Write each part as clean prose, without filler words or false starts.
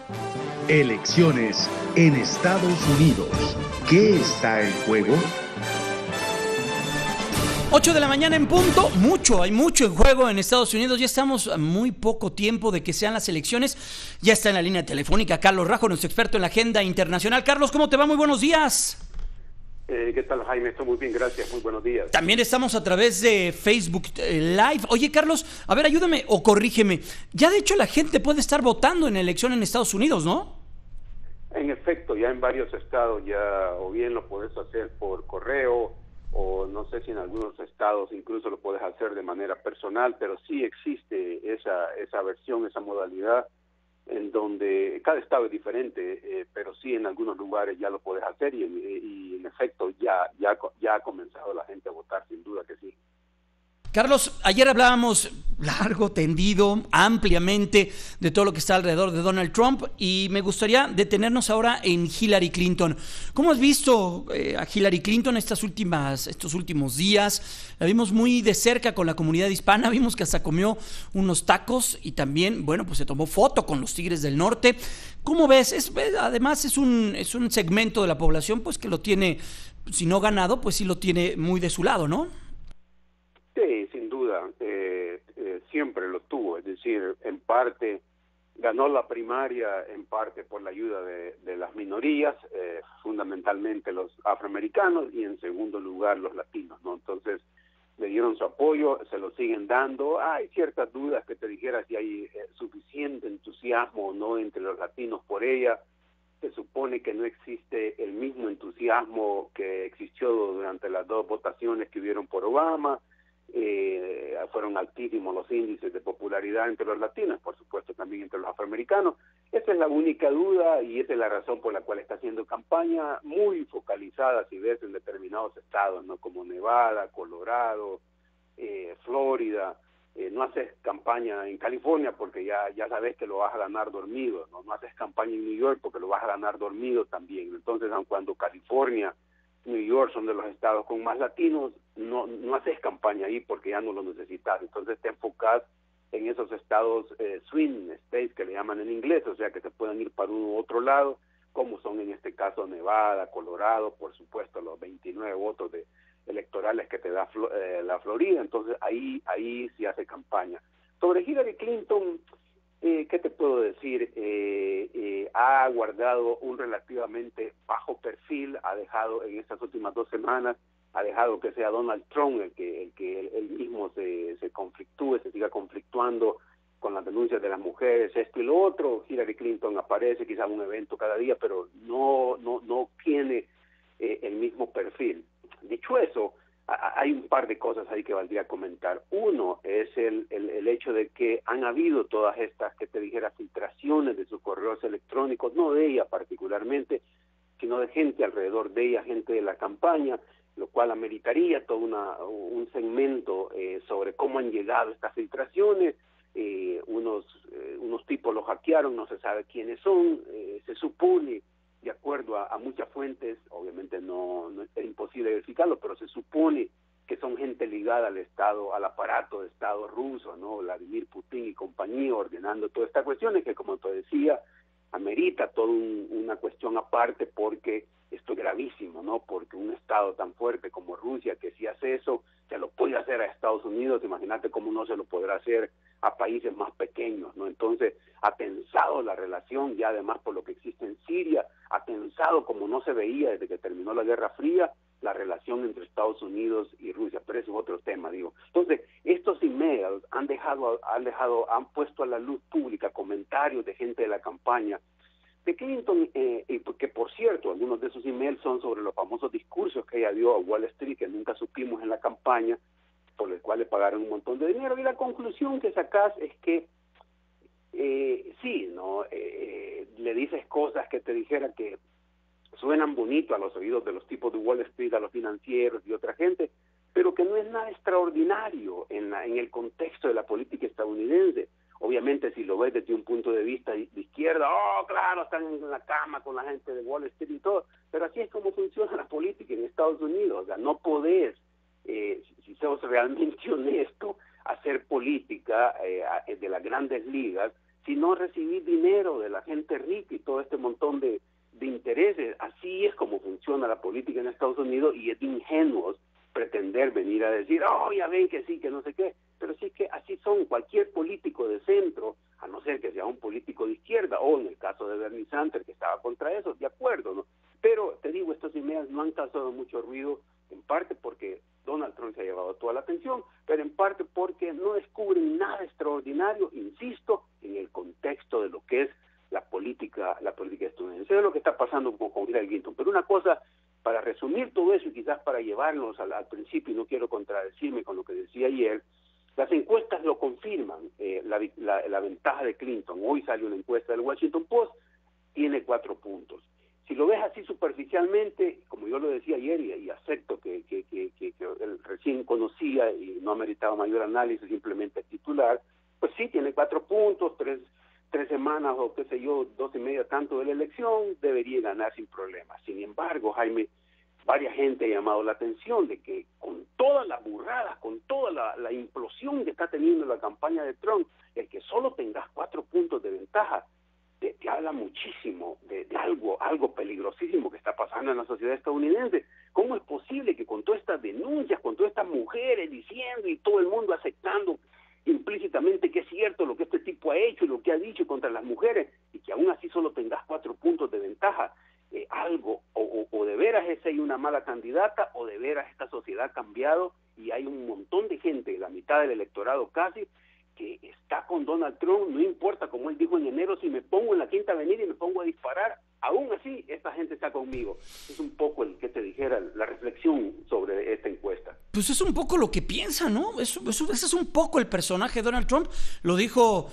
Elecciones en Estados Unidos. ¿Qué está en juego? 8 de la mañana en punto, hay mucho en juego en Estados Unidos, ya estamos a muy poco tiempo de que sean las elecciones, ya está en la línea telefónica Carlos Rajo, nuestro experto en la agenda internacional. Carlos, ¿cómo te va? Muy buenos días. ¿Qué tal, Jaime? Estoy muy bien, gracias, muy buenos días. También estamos a través de Facebook Live. Oye, Carlos, a ver, ayúdame o corrígeme, ya de hecho la gente puede estar votando en la elección en Estados Unidos, ¿no? En efecto, ya en varios estados ya o bien lo puedes hacer por correo o no sé si en algunos estados incluso lo puedes hacer de manera personal, pero sí existe esa versión, esa modalidad en donde cada estado es diferente, pero sí en algunos lugares ya lo puedes hacer y en efecto ya ha comenzado la gente a votar, sin duda que sí. Carlos, ayer hablábamos largo, tendido, ampliamente de todo lo que está alrededor de Donald Trump y me gustaría detenernos ahora en Hillary Clinton. ¿Cómo has visto a Hillary Clinton estos últimos días? La vimos muy de cerca con la comunidad hispana, vimos que hasta comió unos tacos y también, bueno, pues se tomó foto con los Tigres del Norte. ¿Cómo ves? Además es un segmento de la población pues que lo tiene, si no ganado, pues sí lo tiene muy de su lado, ¿no? Sí, sin duda, siempre lo tuvo, es decir, en parte ganó la primaria, en parte por la ayuda de las minorías, fundamentalmente los afroamericanos y en segundo lugar los latinos, ¿no? Entonces le dieron su apoyo, se lo siguen dando. Hay ciertas dudas que te dijera si hay suficiente entusiasmo o no entre los latinos por ella. Se supone que no existe el mismo entusiasmo que existió durante las dos votaciones que hubieron por Obama. Fueron altísimos los índices de popularidad entre los latinos, por supuesto también entre los afroamericanos. Esa es la única duda y esa es la razón por la cual está haciendo campaña muy focalizada, si ves, en determinados estados, ¿no? Como Nevada, Colorado, Florida. No haces campaña en California porque ya sabes que lo vas a ganar dormido, ¿no? No haces campaña en New York porque lo vas a ganar dormido también. Entonces, aun cuando California, New York son de los estados con más latinos, no haces campaña ahí porque ya no lo necesitas. Entonces te enfocas en esos estados swing states que le llaman en inglés, o sea que se pueden ir para uno u otro lado, como son en este caso Nevada, Colorado, por supuesto los 29 votos electorales que te da la Florida. Entonces ahí sí hace campaña. Sobre Hillary Clinton, ¿qué te puedo decir? Ha guardado un relativamente bajo perfil, ha dejado en estas últimas 2 semanas, ha dejado que sea Donald Trump el que él mismo se conflictúe, se siga conflictuando con las denuncias de las mujeres, esto y lo otro. Hillary Clinton aparece quizás en un evento cada día, pero no tiene el mismo perfil. Dicho eso, hay un par de cosas ahí que valdría comentar. Uno es el hecho de que han habido todas estas, que te dijera, filtraciones de sus correos electrónicos, no de ella particularmente, sino de gente alrededor de ella, gente de la campaña, lo cual ameritaría todo un segmento sobre cómo han llegado estas filtraciones. Unos tipos los hackearon, no se sabe quiénes son, se supone, de acuerdo a muchas fuentes, obviamente no es imposible verificarlo, pero se supone que son gente ligada al Estado, al aparato de Estado ruso, ¿no? Vladimir Putin y compañía, ordenando todas estas cuestiones que, como te decía, amerita toda una cuestión aparte, porque esto es gravísimo, ¿no? Porque un Estado tan fuerte como Rusia, que si hace eso, se lo puede hacer a Estados Unidos, imagínate cómo no se lo podrá hacer a países más pequeños, ¿no? Entonces, ha tensado la relación, ya además por lo que existe en Siria, ha tensado como no se veía desde que terminó la Guerra Fría, la relación entre Estados Unidos y Rusia, pero eso es otro tema, digo. Entonces, estos emails han puesto a la luz pública comentarios de gente de la campaña de Clinton, y porque, por cierto, algunos de esos emails son sobre los famosos discursos que ella dio a Wall Street, que nunca supimos en la campaña, por el cual le pagaron un montón de dinero, y la conclusión que sacás es que sí, ¿no? Le dices cosas que te dijera que suenan bonito a los oídos de los tipos de Wall Street, a los financieros y otra gente, pero que no es nada extraordinario en el contexto de la política estadounidense. Obviamente, si lo ves desde un punto de vista de izquierda, claro, están en la cama con la gente de Wall Street y todo, pero así es como funciona la política en Estados Unidos. O sea, no podés, si sos realmente honesto, hacer política de las grandes ligas sino recibir dinero de la gente rica y todo este montón de intereses. Así es como funciona la política en Estados Unidos, y es de ingenuos pretender venir a decir, oh, ya ven que sí, que no sé qué, pero sí que así son. Cualquier político de centro, a no ser que sea un político de izquierda, o en el caso de Bernie Sanders, que estaba contra eso, de acuerdo, ¿no? Pero te digo, estas ideas no han causado mucho ruido, en parte porque Donald Trump se ha llevado toda la atención, pero en parte porque no descubren nada extraordinario, insisto, en el contexto de lo que es la política estadounidense. Eso es lo que está pasando con Hillary Clinton. Pero una cosa, para resumir todo eso y quizás para llevarnos al principio, y no quiero contradecirme con lo que decía ayer, las encuestas lo confirman, la ventaja de Clinton. Hoy salió una encuesta del Washington Post, tiene 4 puntos. Si lo ves así superficialmente, como yo lo decía ayer, y acepto que él recién conocía y no ha meritado mayor análisis, simplemente el titular, pues sí, tiene 4 puntos, 3 semanas o qué sé yo, 2 y media tanto de la elección, debería ganar sin problemas. Sin embargo, Jaime, varias gente ha llamado la atención de que con todas las burradas, con toda la implosión que está teniendo la campaña de Trump, el que solo tengas 4 puntos de ventaja, te habla muchísimo de algo peligrosísimo que está pasando en la sociedad estadounidense. ¿Cómo es posible que con todas estas denuncias, con todas estas mujeres diciendo y todo el mundo aceptando implícitamente que es cierto lo que este tipo ha hecho y lo que ha dicho contra las mujeres, y que aún así solo tengas 4 puntos de ventaja? Algo, o de veras esa hay una mala candidata, o de veras esta sociedad ha cambiado y hay un montón de gente, la mitad del electorado casi, que está con Donald Trump. No importa, como él dijo en enero, si me pongo en la Quinta Avenida y me pongo a disparar, aún así esta gente está conmigo. Es un poco el que te dijera la reflexión sobre esta encuesta. Pues es un poco lo que piensa, ¿no? Ese es un poco el personaje de Donald Trump. Lo dijo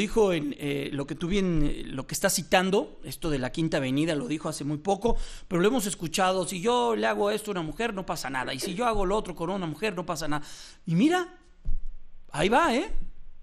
en lo que tú bien, lo que estás citando, esto de la Quinta Avenida, lo dijo hace muy poco, pero lo hemos escuchado: si yo le hago esto a una mujer, no pasa nada, y si yo hago lo otro con una mujer, no pasa nada. Y mira, ahí va, ¿eh?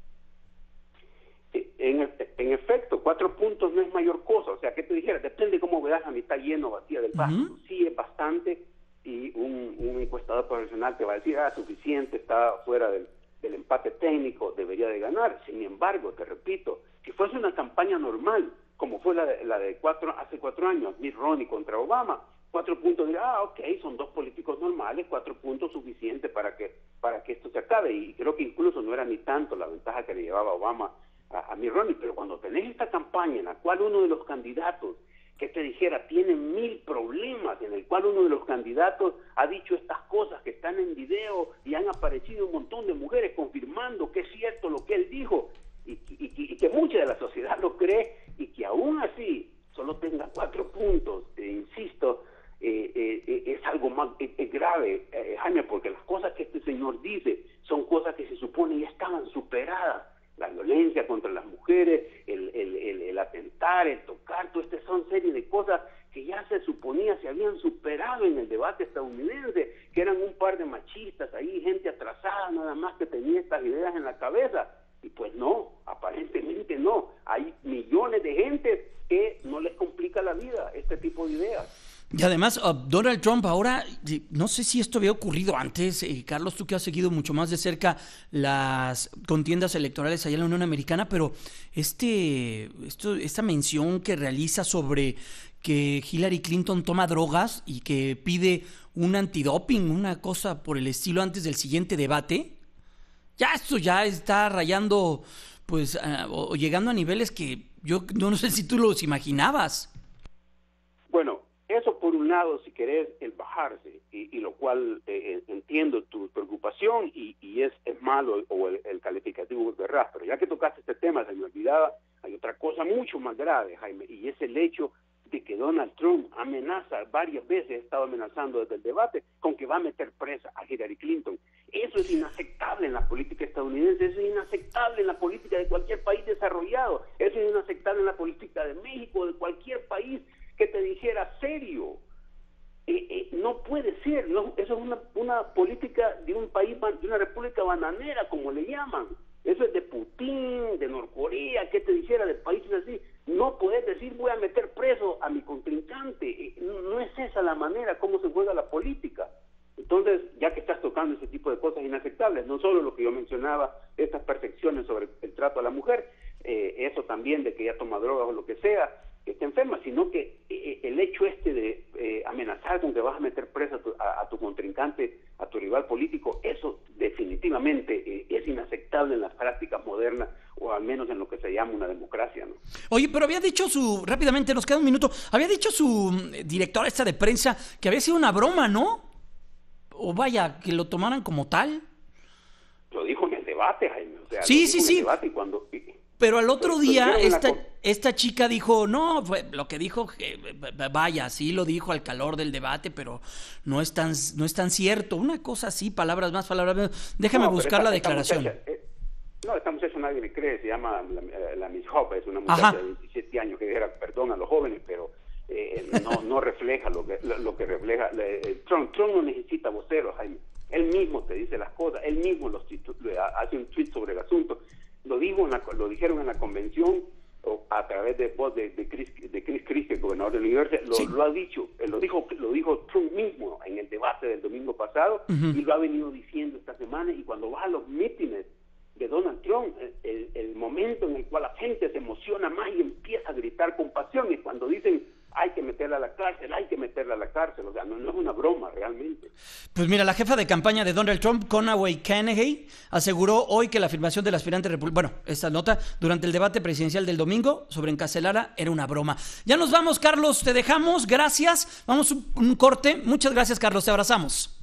En efecto, 4 puntos no es mayor cosa. O sea, que te dijera, depende cómo veas la mitad lleno o vacía del vaso. Uh-huh. Sí es bastante, y un encuestador profesional te va a decir, suficiente, está fuera del empate técnico, debería de ganar. Sin embargo, te repito, si fuese una campaña normal, como fue la de hace 4 años, Mitt Romney contra Obama, 4 puntos, dirá, ok, son 2 políticos normales, 4 puntos suficiente para que esto se acabe. Y creo que incluso no era ni tanto la ventaja que le llevaba Obama a Mitt Romney. Pero cuando tenés esta campaña en la cual uno de los candidatos, que te dijera, tiene 1000 problemas, en el cual uno de los candidatos ha dicho estas cosas que están en video y han aparecido un montón de mujeres confirmando que es cierto lo que él dijo, y que mucha de la sociedad lo cree, y que aún así solo tenga 4 puntos, insisto, es algo más grave, Jaime, porque las cosas que este señor dice son cosas que se supone ya estaban superadas. La violencia contra las mujeres, el atentar, el tocar, toda esta son serie de cosas que ya se suponía se habían superado en el debate estadounidense, que eran un par de machistas ahí, gente atrasada nada más que tenía estas ideas en la cabeza. Y pues no, aparentemente no. Hay millones de gente que no les complica la vida este tipo de ideas. Y además, Donald Trump ahora, no sé si esto había ocurrido antes, Carlos, tú que has seguido mucho más de cerca las contiendas electorales allá en la Unión Americana, pero esta mención que realiza sobre que Hillary Clinton toma drogas y que pide un antidoping, una cosa por el estilo antes del siguiente debate, esto ya está rayando, pues, o llegando a niveles que yo no sé si tú los imaginabas. Bueno, eso por un lado, si querés, el bajarse, y lo cual entiendo tu preocupación, y es malo, o el calificativo de ras, pero ya que tocaste este tema, se me olvidaba, hay otra cosa mucho más grave, Jaime, y es el hecho de que Donald Trump amenaza varias veces, ha estado amenazando desde el debate, con que va a meter presa a Hillary Clinton. Eso es inaceptable en la política estadounidense, eso es inaceptable en la política de cualquier país desarrollado, eso es inaceptable en la política de México, de cualquier país que te dijera serio. No puede ser, no, eso es una política de un país, de una república bananera, como le llaman. Eso es de Putin, de Norcorea, que te dijera de países así. No puedes decir voy a meter preso a mi contrincante. No es esa la manera como se juega la política. Entonces, ya que estás tocando ese tipo de cosas inaceptables, no solo lo que yo mencionaba, estas percepciones sobre el trato a la mujer, eso también de que ella toma drogas o lo que sea, que esté enferma, sino que el hecho de amenazar con que vas a meter presa a tu contrincante, a tu rival político, eso definitivamente es inaceptable en las prácticas modernas, o al menos en lo que se llama una democracia, ¿no? Oye, pero había dicho rápidamente, nos queda un minuto, había dicho su directora esta de prensa que había sido una broma, ¿no? O vaya, que lo tomaran como tal. Lo dijo en el debate, Jaime. O sea, sí. En el debate cuando... Pero al otro día esta chica dijo, no, lo que dijo, vaya, sí lo dijo al calor del debate, pero no es tan cierto. Una cosa así, palabras más, palabras menos. Déjame buscar la declaración. Esta muchacha nadie le cree, se llama la Miss Hope, es una muchacha de 17 años que dijera perdón a los jóvenes, pero no refleja lo que refleja. Trump no necesita voceros, Jaime. Él mismo te dice las cosas, él mismo hace un tweet sobre el asunto. Lo dijeron en la convención a través de voz de Chris Christie, el gobernador de New Jersey, lo ha dicho, lo dijo Trump mismo en el debate del domingo pasado, y lo ha venido diciendo esta semana. Y cuando vas a los mítines de Donald Trump, el momento en el cual la gente se emociona más y empieza a gritar con pasión es cuando dicen hay que meterla a la cárcel, o sea, no es una broma realmente. Pues mira, la jefa de campaña de Donald Trump, Conaway Kennedy, aseguró hoy que la afirmación del aspirante esta nota durante el debate presidencial del domingo sobre encarcelarla era una broma. Ya nos vamos, Carlos, te dejamos, gracias, vamos un corte, muchas gracias, Carlos, te abrazamos.